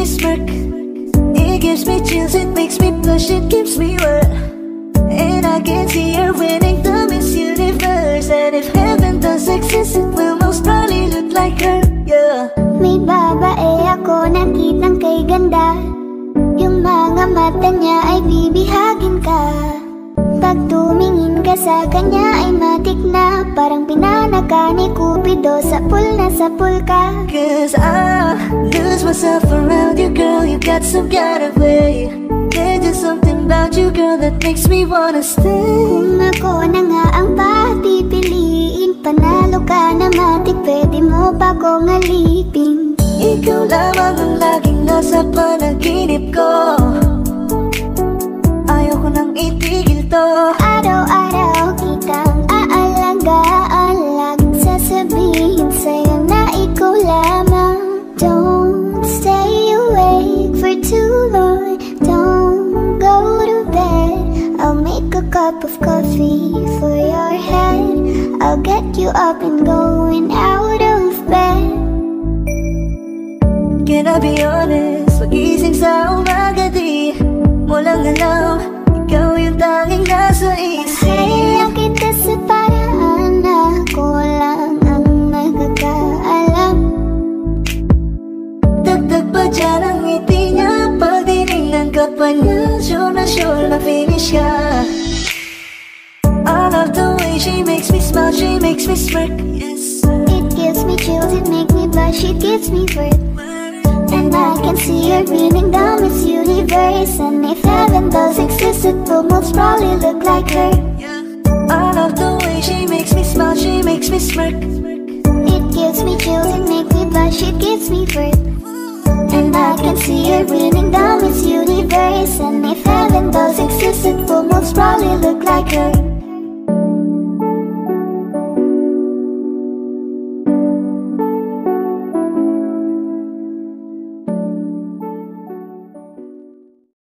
me smirk. It gives me chills, it makes me blush, it gives me wet. And I can see her winning the Miss Universe. And if heaven does exist, it will most probably look like her, yeah. May babae ako nakitang kay ganda. Yung mga mata niya ay bibihagin ka. Pag tumingin ka sa kanya ay matik na. Parang pinanaka ni Cupido, sapul na sapul ka. Cause I lose myself around you, girl. You got some kind of way. There's just something about you, girl, that makes me wanna stay. Kung ako na nga ang papipiliin, panalo ka na matik, pwede mo pa kong alipin. Ikaw lamang ang laging nasa panaginip ko. Ayaw ko nang itigil to. Araw-araw kitang aalagaan, sasabihin sa'yo na ikaw lamang. Don't stay awake for too long, don't go to bed. I'll make a cup of coffee for your head. I'll get you up and going out of bed. Can I be honest? Pag-ising sa umaga di mo lang alam, ikaw yung tanging nasa isip. Kaya kita sa paraan, ako lang ang nakakaalam. Dagdag pa dyan ang ngiti niya, pag dinignan ka pa niya, sure na finish ka. I love the way she makes me smile, she makes me smirk, yes. It gives me chills, it makes me blush, it gives me wet. And I can see her winning down Miss Universe. And if heaven does exist, it will most probably look like her. I love the way she makes me smile, she makes me smirk. It gives me chills, it makes me blush, it gives me wet. And I can see her winning down Miss Universe. And if heaven does exist, it will most probably look like her.